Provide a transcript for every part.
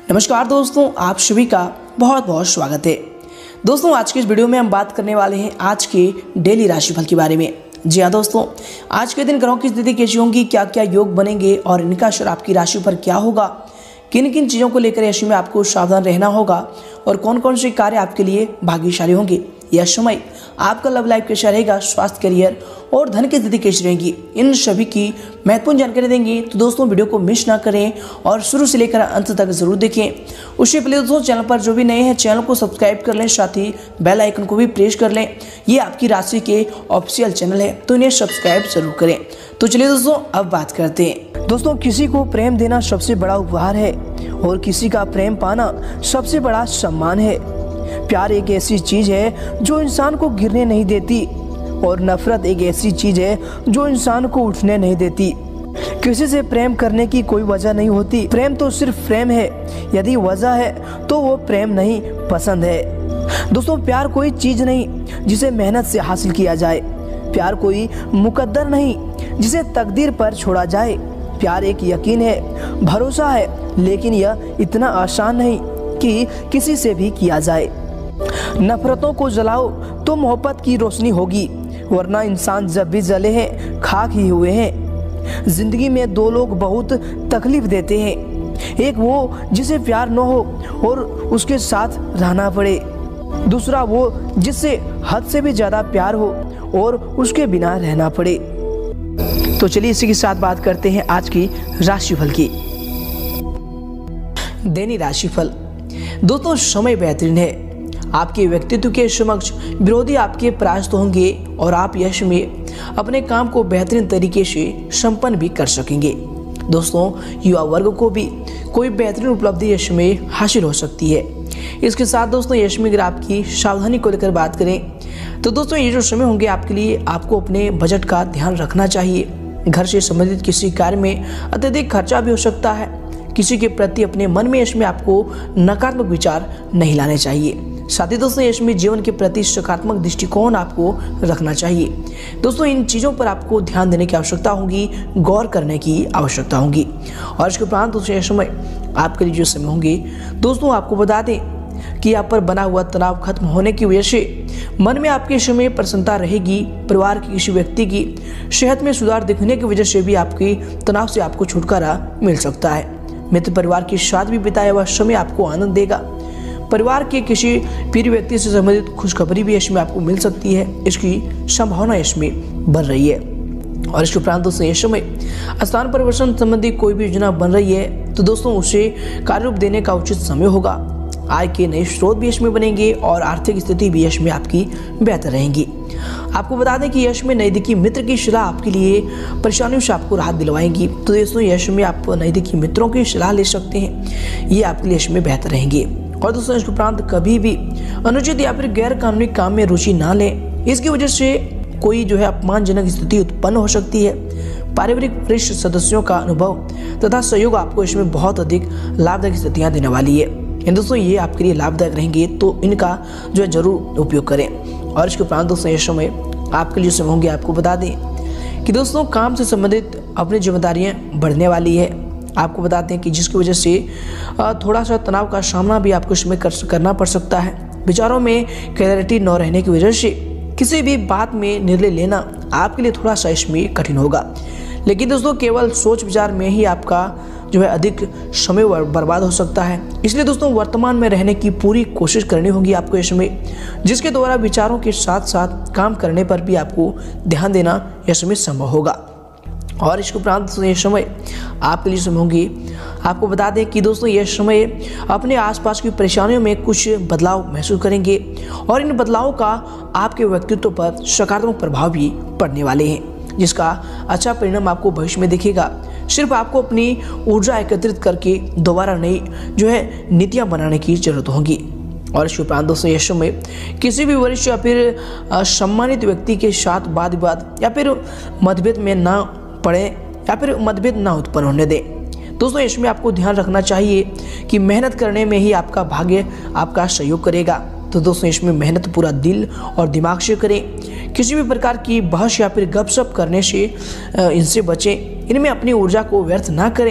नमस्कार दोस्तों, आप सभी का बहुत बहुत स्वागत है। दोस्तों, आज के इस वीडियो में हम बात करने वाले हैं आज के डेली राशिफल के बारे में। जी हाँ दोस्तों, आज के दिन ग्रहों की स्थिति कैसी होंगी, क्या क्या योग बनेंगे और इनका असर आपकी राशि पर क्या होगा, किन किन चीज़ों को लेकर ऐसे में आपको सावधान रहना होगा और कौन कौन से कार्य आपके लिए भाग्यशाली होंगे। यह समय आपका लव लाइफ कैसा रहेगा, स्वास्थ्य, करियर और धन की स्थिति कैसी रहेगी, इन सभी की महत्वपूर्ण जानकारी देंगे। तो दोस्तों, वीडियो को मिस ना करें और शुरू से लेकर अंत तक जरूर देखें। उससे पहले दोस्तों, चैनल पर जो भी नए हैं चैनल को सब्सक्राइब कर लें, साथ ही बेल आइकन को भी प्रेस कर लें। ये आपकी राशि के ऑफिशियल चैनल है, तो इन्हें सब्सक्राइब जरूर करें। तो चलिए दोस्तों, अब बात करते हैं। दोस्तों, किसी को प्रेम देना सबसे बड़ा उपहार है और किसी का प्रेम पाना सबसे बड़ा सम्मान है। प्यार एक ऐसी चीज है जो इंसान को गिरने नहीं देती और नफरत एक ऐसी चीज है जो इंसान को उठने नहीं देती। किसी से प्रेम करने की कोई वजह नहीं होती, प्रेम तो सिर्फ प्रेम है। यदि वजह है तो वो प्रेम नहीं, पसंद है। दोस्तों, प्यार कोई चीज नहीं जिसे मेहनत से हासिल किया जाए। प्यार कोई मुकद्दर नहीं जिसे तकदीर पर छोड़ा जाए। प्यार एक यकीन है, भरोसा है, लेकिन यह इतना आसान नहीं कि किसी से भी किया जाए। नफरतों को जलाओ तो मोहब्बत की रोशनी होगी, वरना इंसान जब भी जले हैं खाक ही हुए हैं। जिंदगी में दो लोग बहुत तकलीफ देते हैं, एक वो जिसे प्यार न हो और उसके साथ रहना पड़े, दूसरा वो जिससे हद से भी ज्यादा प्यार हो और उसके बिना रहना पड़े। तो चलिए इसी के साथ बात करते हैं आज की राशिफल की। दैनिक राशिफल। दोस्तों, समय बेहतरीन है। आपके व्यक्तित्व के समक्ष विरोधी आपके परास्त होंगे और आप यश में अपने काम को बेहतरीन तरीके से संपन्न भी कर सकेंगे। दोस्तों, युवा वर्ग को भी कोई बेहतरीन उपलब्धि यश में हासिल हो सकती है। इसके साथ दोस्तों, यश में अगर आपकी सावधानी को लेकर बात करें तो दोस्तों, ये जो समय होंगे आपके लिए, आपको अपने बजट का ध्यान रखना चाहिए। घर से संबंधित किसी कार्य में अत्यधिक खर्चा भी हो सकता है। किसी के प्रति अपने मन में यश में आपको नकारात्मक विचार नहीं लाने चाहिए। साथ ही दोस्तों, यश में जीवन के प्रति सकारात्मक दृष्टिकोण आपको रखना चाहिए। दोस्तों, इन चीज़ों पर आपको ध्यान देने की आवश्यकता होगी, गौर करने की आवश्यकता होगी। और इसके उपरांत दोस्तों, यह समय आपके लिए जो समय होंगे दोस्तों, आपको बता दें कि आप पर बना हुआ तनाव खत्म होने की वजह से मन में आपके समय प्रसन्नता रहेगी। परिवार के किसी व्यक्ति की सेहत में सुधार दिखने की वजह से भी आपकी तनाव से आपको छुटकारा मिल सकता है। मित्र परिवार के साथ भी बिताया हुआ समय आपको आनंद देगा। परिवार के किसी प्रिय व्यक्ति से संबंधित खुशखबरी भी इसमें आपको मिल सकती है, इसकी संभावना इसमें बन रही है। और इसके उपरांत दोस्तों, यह समय स्थान परिवर्तन संबंधी कोई भी योजना बन रही है तो दोस्तों, उसे कार्य रूप देने का उचित समय होगा। आय के नए स्रोत भी यश में बनेंगे और आर्थिक स्थिति भी यश में आपकी बेहतर रहेंगी। आपको बता दें कि यश में नजदीकी मित्र की सलाह आपके लिए परेशानियों से आपको राहत दिलवाएंगी। तो दोस्तों, यश में आप नजदीकी मित्रों की सलाह ले सकते हैं, ये आपके लिए यश में बेहतर रहेंगे। और दोस्तों, इसके उपरांत कभी भी अनुचित या फिर गैर कानूनी काम में रुचि ना लें। इसकी वजह से कोई जो है अपमानजनक स्थिति उत्पन्न हो सकती है। पारिवारिक वरिष्ठ सदस्यों का अनुभव तथा सहयोग आपको इसमें बहुत अधिक लाभदायक स्थितियाँ देने वाली है। दोस्तों, ये आपके लिए लाभदायक रहेंगे, तो इनका जो है जरूर उपयोग करें। और इसके उपरांत दोस्तों, ये समय आपके लिए समय होंगे, आपको बता दें कि दोस्तों, काम से संबंधित अपनी जिम्मेदारियां बढ़ने वाली है। आपको बताते हैं कि जिसकी वजह से थोड़ा सा तनाव का सामना भी आपको इसमें करना पड़ सकता है। विचारों में क्लैरिटी न रहने की वजह से किसी भी बात में निर्णय लेना आपके लिए थोड़ा सा इसमें कठिन होगा। लेकिन दोस्तों, केवल सोच विचार में ही आपका जो है अधिक समय बर्बाद हो सकता है। इसलिए दोस्तों, वर्तमान में रहने की पूरी कोशिश करनी होगी आपको इस समय, जिसके द्वारा विचारों के साथ साथ काम करने पर भी आपको ध्यान देना यह समय संभव होगा। और इसके उपरांत ये समय आपके लिए समय होंगी। आपको बता दें कि दोस्तों, यह समय अपने आसपास की परेशानियों में कुछ बदलाव महसूस करेंगे और इन बदलावों का आपके व्यक्तित्व पर सकारात्मक प्रभाव भी पड़ने वाले हैं, जिसका अच्छा परिणाम आपको भविष्य में दिखेगा। सिर्फ आपको अपनी ऊर्जा एकत्रित करके दोबारा नई जो है नीतियाँ बनाने की जरूरत होगी। और इसके उपरांत दोस्तों, यह समय किसी भी वरिष्ठ या फिर सम्मानित व्यक्ति के साथ वाद विवाद या फिर मतभेद में ना पड़े या फिर मतभेद ना उत्पन्न होने दें। दोस्तों, इसमें आपको ध्यान रखना चाहिए कि मेहनत करने में ही आपका भाग्य आपका सहयोग करेगा। तो दोस्तों, इसमें मेहनत पूरा दिल और दिमाग से करें। किसी भी प्रकार की बहस या फिर गपशप करने से इनसे बचें। इनमें अपनी ऊर्जा को व्यर्थ ना करें।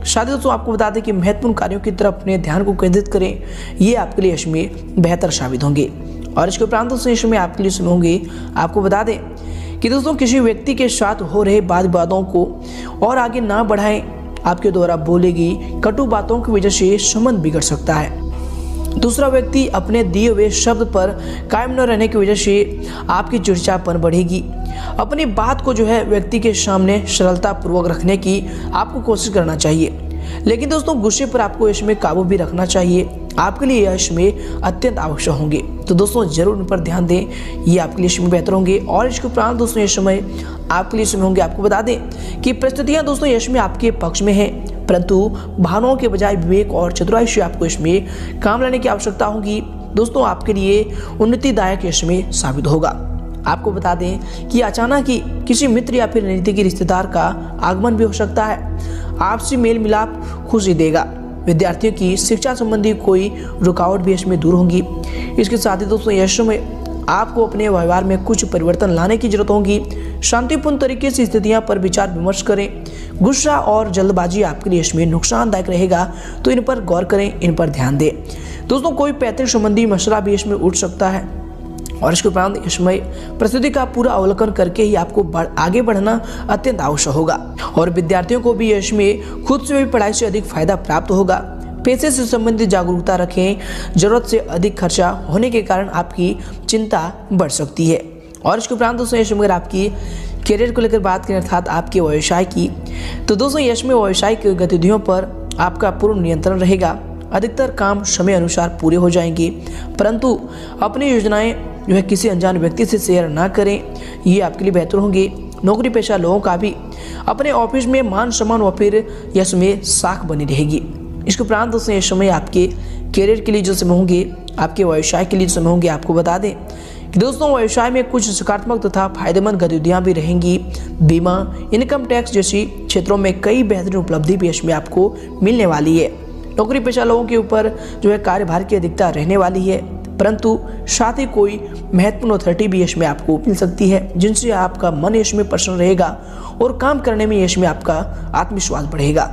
साथ ही दोस्तों आपको बता दें कि महत्वपूर्ण कार्यों की तरफ अपने ध्यान को केंद्रित करें, ये आपके लिए यश में बेहतर साबित होंगे। और इसके उपरांत दोस्तों यश में आपके लिए समय होंगे, आपको बता दें कि दोस्तों किसी व्यक्ति के साथ हो रहे वाद विवादों को और आगे ना बढ़ाएं। आपके द्वारा बोली गई कटु बातों की वजह से संबंध बिगड़ सकता है। दूसरा व्यक्ति अपने दिए हुए शब्द पर कायम न रहने की वजह से आपकी चिड़चिड़ापन बढ़ेगी। अपनी बात को जो है व्यक्ति के सामने सरलता पूर्वक रखने की आपको कोशिश करना चाहिए, लेकिन दोस्तों गुस्से पर आपको यश में काबू भी रखना चाहिए। आपके लिए यश में अत्यंत आवश्यक होंगे, तो दोस्तों जरूर इन पर ध्यान दें, ये आपके लिए यश में बेहतर होंगे। और इसके उपरांत दोस्तों ये समय आपके लिए समय होंगे, आपको बता दें कि परिस्थितियां दोस्तों यश में आपके पक्ष में हैं, परंतु भावनाओं के बजाय विवेक और चतुराई से आपको यश में काम लाने की आवश्यकता होगी। दोस्तों आपके लिए उन्नतिदायक यश में साबित होगा। आपको बता दें कि अचानक ही किसी मित्र या फिर नजदीकी रिश्तेदार का आगमन भी हो सकता है। आपसी मेल मिलाप खुशी देगा। विद्यार्थियों की शिक्षा संबंधी कोई रुकावट भी इसमें दूर होगी। इसके साथ ही दोस्तों यश में आपको अपने व्यवहार में कुछ परिवर्तन लाने की जरूरत होगी। शांतिपूर्ण तरीके से स्थितियां पर विचार विमर्श करें। गुस्सा और जल्दबाजी आपके लिए इसमें नुकसानदायक रहेगा, तो इन पर गौर करें, इन पर ध्यान दें। दोस्तों कोई पैतृक संबंधी मसला भी इसमें उठ सकता है, और इसके उपरांत इसमें परिस्थिति का पूरा अवलोकन करके ही आपको आगे बढ़ना अत्यंत आवश्यक होगा। और विद्यार्थियों को भी इसमें खुद से भी पढ़ाई से अधिक फायदा प्राप्त होगा। पैसे से संबंधित जागरूकता रखें। जरूरत से अधिक खर्चा होने के कारण आपकी चिंता बढ़ सकती है। और इसके उपरांत दोस्तों यश में आपकी करियर को लेकर बात करें, अर्थात आपके व्यवसाय की, तो दोस्तों यश में व्यवसायिक गतिविधियों पर आपका पूर्ण नियंत्रण रहेगा। अधिकतर काम समय अनुसार पूरे हो जाएंगे, परंतु अपनी योजनाएं जो है किसी अनजान व्यक्ति से शेयर ना करें, ये आपके लिए बेहतर होंगे। नौकरी पेशा लोगों का भी अपने ऑफिस में मान सम्मान व फिर यश में साख बनी रहेगी। इसके उपरांत दोस्तों ये समय आपके करियर के लिए जो समय होंगे, आपके व्यवसाय के लिए समय होंगे, आपको बता दें कि दोस्तों व्यवसाय में कुछ सकारात्मक तथा फायदेमंद गतिविधियां भी रहेंगी। बीमा, इनकम टैक्स जैसी क्षेत्रों में कई बेहतरीन उपलब्धि भी इसमें आपको मिलने वाली है। नौकरी पेशा लोगों के ऊपर जो है कार्यभार की अधिकता रहने वाली है, परंतु साथ ही कोई महत्वपूर्ण अथॉरिटी भी यश में आपको मिल सकती है, जिनसे आपका मन यश में प्रसन्न रहेगा और काम करने में यश में आपका आत्मविश्वास बढ़ेगा।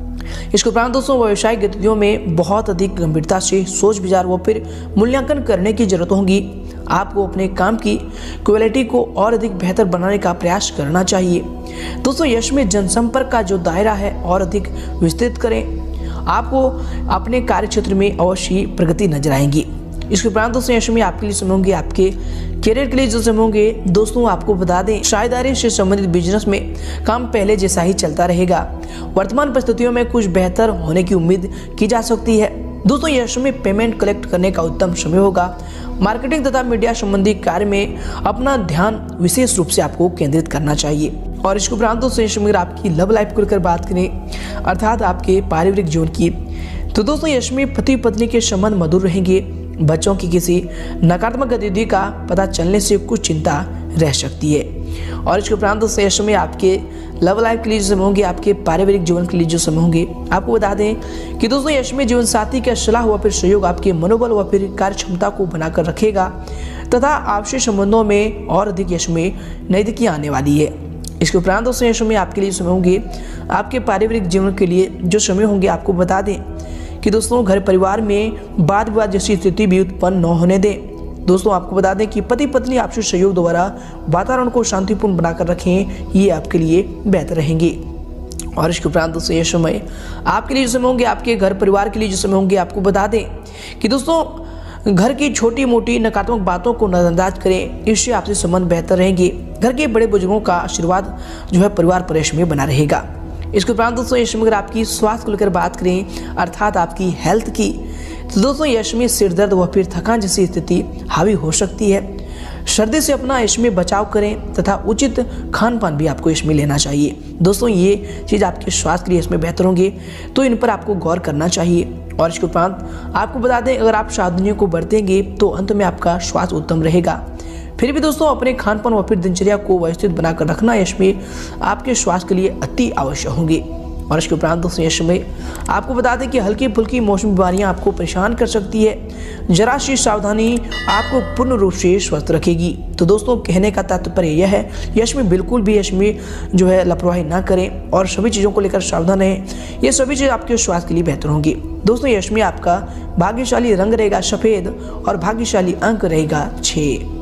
इसके उपरांत दोस्तों व्यावसायिक गतिविधियों में बहुत अधिक गंभीरता से सोच विचार व फिर मूल्यांकन करने की जरूरत होगी। आपको अपने काम की क्वालिटी को और अधिक बेहतर बनाने का प्रयास करना चाहिए। दोस्तों यश में जनसंपर्क का जो दायरा है और अधिक विस्तृत करें। आपको अपने कार्य क्षेत्र में अवश्य प्रगति नजर आएगी। इसके उपरांत दोस्तों यश में आपके लिए समय होंगे, आपके करियर के लिए जो समय होंगे, दोस्तों आपको बता दें साझेदारी से संबंधित बिजनेस में काम पहले जैसा ही चलता रहेगा। वर्तमान परिस्थितियों में कुछ बेहतर होने की उम्मीद की जा सकती है। दोस्तों यश में पेमेंट कलेक्ट करने का उत्तम समय होगा। मार्केटिंग तथा मीडिया संबंधी कार्य में अपना ध्यान विशेष रूप से आपको केंद्रित करना चाहिए। और इसके उपरांत दोस्तों यश में आपकी लव लाइफ को लेकर बात करें, अर्थात आपके पारिवारिक जीवन की, तो दोस्तों यश में पति पत्नी के संबंध मधुर रहेंगे। बच्चों की किसी नकारात्मक गतिविधि का पता चलने से कुछ चिंता रह सकती है। और इसके उपरांत दोस्तों यश में आपके लव लाइफ के लिए जो समय होंगे, आपके पारिवारिक जीवन के लिए जो समय होंगे, आपको बता दें कि दोस्तों यश में जीवन साथी का सलाह व फिर सहयोग आपके मनोबल व फिर कार्य क्षमता को बनाकर रखेगा तथा आपसे संबंधों में और अधिक यश में नजदीकी आने वाली है। इसके उपरांत दोस्तों यश में आपके लिए समय होंगे, आपके पारिवारिक जीवन के लिए जो समय होंगे, आपको बता दें कि दोस्तों घर परिवार में वाद विवाद जैसी स्थिति भी उत्पन्न न होने दें। दोस्तों आपको बता दें कि पति पत्नी आपसी सहयोग द्वारा वातावरण को शांतिपूर्ण बनाकर रखें, ये आपके लिए बेहतर रहेंगे। और इसके उपरांत दोस्तों ये समय आपके लिए जो समय होंगे, आपके घर परिवार के लिए जो समय होंगे, आपको बता दें कि दोस्तों घर की छोटी मोटी नकारात्मक बातों को नजरअंदाज करें, इससे आपसे संबंध बेहतर रहेंगे। घर के बड़े बुजुर्गों का आशीर्वाद जो है परिवार परिवेश में बना रहेगा। इसके उपरांत दोस्तों यश में अगर आपकी स्वास्थ्य को लेकर बात करें, अर्थात आपकी हेल्थ की, तो दोस्तों यश में सिर दर्द व फिर थकान जैसी स्थिति हावी हो सकती है। सर्दी से अपना यश में बचाव करें तथा उचित खान पान भी आपको इसमें लेना चाहिए। दोस्तों ये चीज़ आपके स्वास्थ्य के लिए इसमें बेहतर होंगे, तो इन पर आपको गौर करना चाहिए। और इसके उपरांत आपको बता दें अगर आप सावधानियों को बरतेंगे तो अंत में आपका स्वास्थ्य उत्तम रहेगा। फिर भी दोस्तों अपने खान पान व फिर दिनचर्या को व्यवस्थित बनाकर रखना यश में आपके स्वास्थ्य के लिए अति आवश्यक होंगे। और इसके उपरांत दोस्तों यश में आपको बता दें कि हल्की फुल्की मौसमी बीमारियां आपको परेशान कर सकती है। जरा सी सावधानी आपको पूर्ण रूप से स्वस्थ रखेगी। तो दोस्तों कहने का तात्पर्य यह है, यश में बिल्कुल भी यश में जो है लापरवाही ना करें और सभी चीज़ों को लेकर सावधान रहें। ये सभी चीज़ आपके स्वास्थ्य के लिए बेहतर होंगी। दोस्तों यश में आपका भाग्यशाली रंग रहेगा सफ़ेद और भाग्यशाली अंक रहेगा 6।